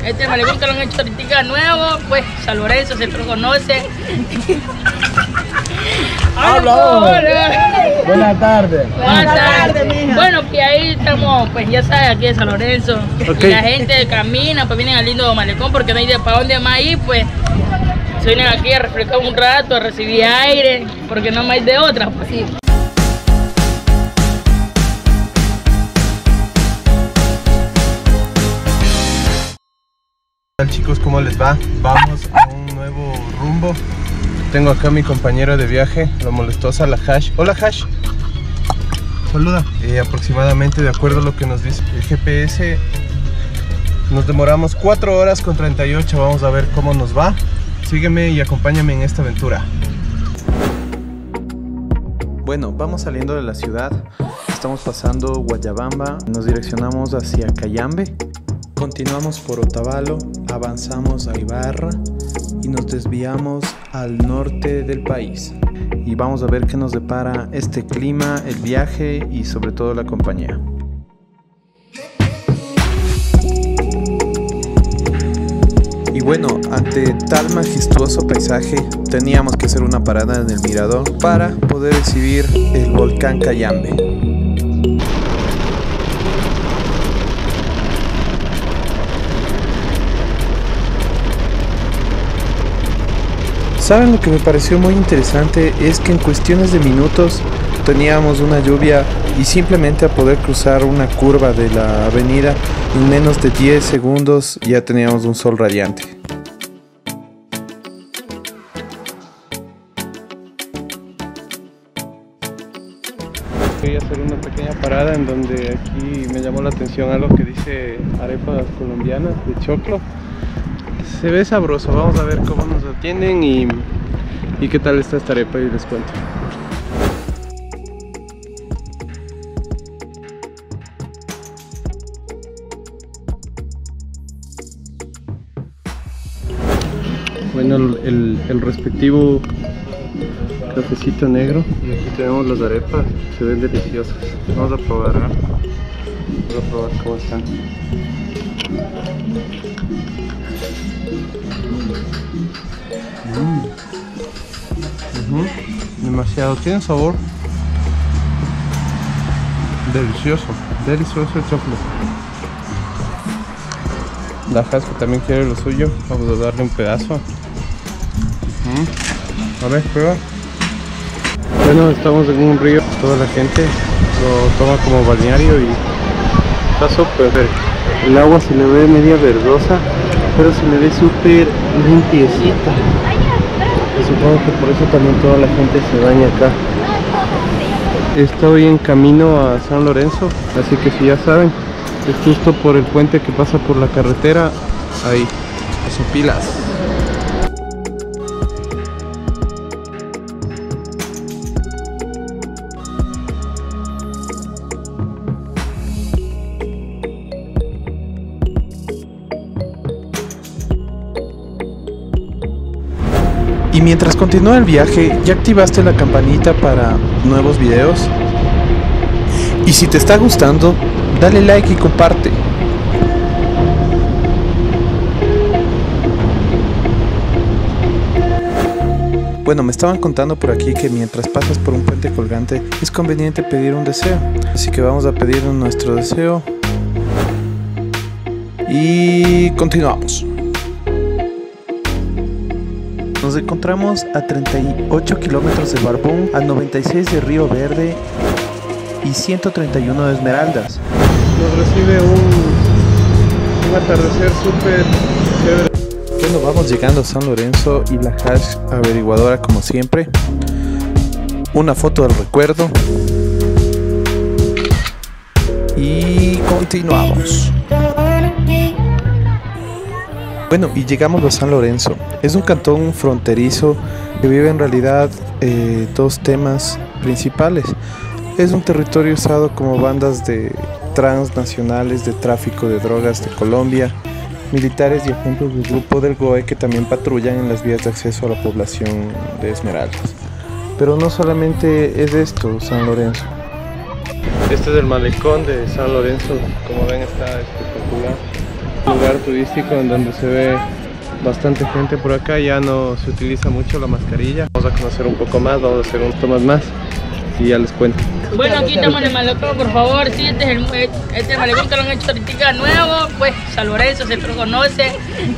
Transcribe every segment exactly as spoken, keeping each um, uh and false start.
Este malecón que lo han hecho ahorita nuevo, pues San Lorenzo se lo conoce. ¡Habla! Buenas tardes. Buenas tardes. Bueno, que ahí estamos, pues ya sabes, aquí en San Lorenzo. Okay. Y la gente camina, pues vienen al lindo malecón porque no hay de para dónde más ir, pues se vienen aquí a refrescar un rato, a recibir aire, porque no hay de otra, pues sí. Hola chicos, ¿cómo les va? Vamos a un nuevo rumbo. Tengo acá a mi compañero de viaje, la molestosa, la Hash. Hola Hash. Saluda. Eh, aproximadamente, de acuerdo a lo que nos dice el G P S, nos demoramos cuatro horas con treinta y ocho. Vamos a ver cómo nos va. Sígueme y acompáñame en esta aventura. Bueno, vamos saliendo de la ciudad. Estamos pasando Guayabamba. Nos direccionamos hacia Cayambe. Continuamos por Otavalo, avanzamos a Ibarra y nos desviamos al norte del país. Y vamos a ver qué nos depara este clima, el viaje y sobre todo la compañía. Y bueno, ante tal majestuoso paisaje teníamos que hacer una parada en el mirador para poder exhibir el volcán Cayambe. ¿Saben lo que me pareció muy interesante? Es que en cuestiones de minutos teníamos una lluvia y simplemente a poder cruzar una curva de la avenida en menos de diez segundos ya teníamos un sol radiante. Voy a hacer una pequeña parada en donde aquí me llamó la atención algo que dice arepas colombianas de choclo. Se ve sabroso, vamos a ver cómo nos atienden y, y qué tal está esta arepa y les cuento. Bueno, el, el, el respectivo cafecito negro, y aquí tenemos las arepas, se ven deliciosas. Vamos a probar, ¿no? Vamos a probar cómo están. Mm. Uh-huh. Demasiado, tiene sabor delicioso, delicioso el choclo. La Hash que también quiere lo suyo, vamos a darle un pedazo. Uh-huh. A ver, prueba. Bueno, estamos en un río, toda la gente lo toma como balneario y está súper. El agua se le ve media verdosa, pero se le ve súper limpiecita. Y supongo que por eso también toda la gente se baña acá. Estoy en camino a San Lorenzo, así que si ya saben, es justo por el puente que pasa por la carretera, ahí, eso pilas. Y mientras continúa el viaje, ¿ya activaste la campanita para nuevos videos? Y si te está gustando, dale like y comparte. Bueno, me estaban contando por aquí que mientras pasas por un puente colgante es conveniente pedir un deseo. Así que vamos a pedir nuestro deseo. Y continuamos. Nos encontramos a treinta y ocho kilómetros de Barbón, a noventa y seis de Río Verde y ciento treinta y uno de Esmeraldas. Nos recibe un, un atardecer súper chévere. Bueno, vamos llegando a San Lorenzo y la Hash averiguadora como siempre. Una foto del recuerdo. Y continuamos. Bueno, y llegamos a San Lorenzo. Es un cantón fronterizo que vive en realidad eh, dos temas principales. Es un territorio usado como bandas de transnacionales de tráfico de drogas de Colombia, militares y agentes del grupo del G O E que también patrullan en las vías de acceso a la población de Esmeraldas. Pero no solamente es esto San Lorenzo. Este es el malecón de San Lorenzo, como ven está espectacular. Un lugar turístico en donde se ve bastante gente por acá, ya no se utiliza mucho la mascarilla. Vamos a conocer un poco más, vamos a hacer unos tomas más y ya les cuento. Bueno, aquí estamos en el malecón, por favor, sí, este es el, este es el malecón que lo han hecho ahorita nuevo, pues San Lorenzo se lo conoce.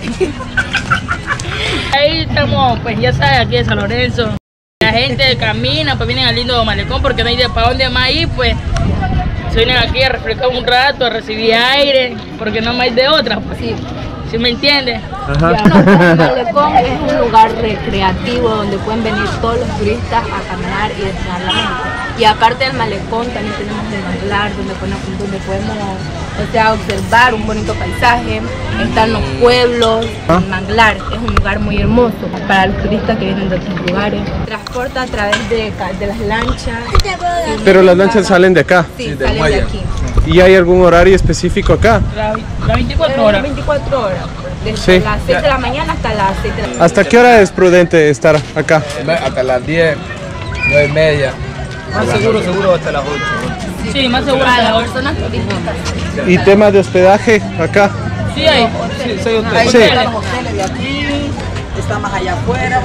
Ahí estamos, pues ya sabes, aquí en San Lorenzo. La gente camina, pues vienen al lindo malecón porque no hay de para dónde más ir, pues se vienen aquí a refrescar un rato, a recibir aire, porque no hay de otra, pues. Sí. ¿Sí me entiendes? Ajá. El malecón es un lugar recreativo donde pueden venir todos los turistas a caminar y despejar la mente. Y aparte del malecón también tenemos el manglar donde podemos, donde podemos o sea, observar un bonito paisaje. Están los pueblos. ¿Ah? El manglar es un lugar muy hermoso para los turistas que vienen de otros lugares. Transporta a través de, de las lanchas. Pero las lanchas salen de acá. Sí, sí salen de aquí. ¿Y hay algún horario específico acá? La, la veinticuatro horas. veinticuatro horas. Desde sí. las seis de la mañana hasta las seis de la mañana. ¿Hasta qué hora es prudente estar acá? Hasta las diez, nueve y media. Más seguro, seguro hasta las ocho. Sí, más seguro para las personas turísticas. ¿Y tema de hospedaje acá? Sí hay. Sí, sí hay hoteles. Sí. Los hoteles de aquí, está más allá afuera.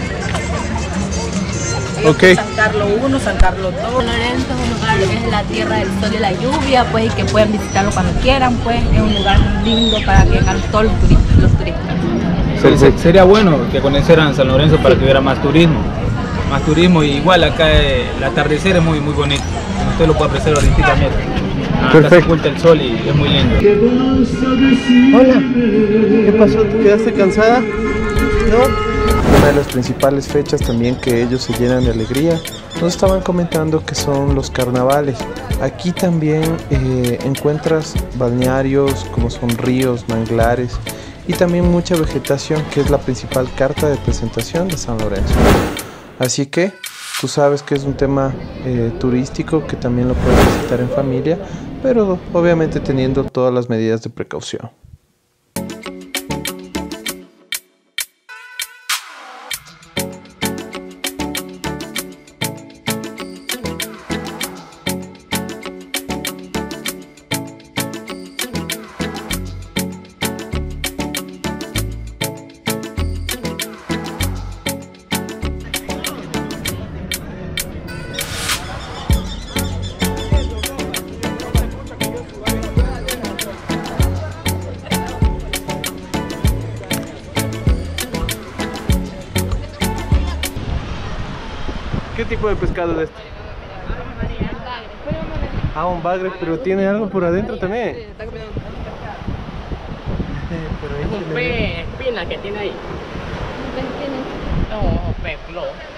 Ok. San Carlos uno, San Carlos dos. San Lorenzo es un lugar que es la tierra del sol y la lluvia, pues, y que pueden visitarlo cuando quieran, pues, es un lugar lindo para que vengan todos los turistas. Los turistas. Sí, sería bueno que conocieran San Lorenzo para que hubiera más turismo, más turismo y igual acá eh, el atardecer es muy muy bonito, usted lo puede apreciar holísticamente. Acá se oculta el sol y es muy lindo. Hola, ¿qué pasó? ¿Te quedaste cansada? ¿No? Una de las principales fechas también que ellos se llenan de alegría, nos estaban comentando que son los carnavales. Aquí también eh, encuentras balnearios como son ríos, manglares y también mucha vegetación, que es la principal carta de presentación de San Lorenzo. Así que tú sabes que es un tema eh, turístico que también lo puedes visitar en familia, pero obviamente teniendo todas las medidas de precaución. ¿Qué tipo de pescado es este? Ah, un bagre, pero tiene algo por adentro también. Es un pez espina que tiene ahí. ¿Un pez espina? No, pez flow.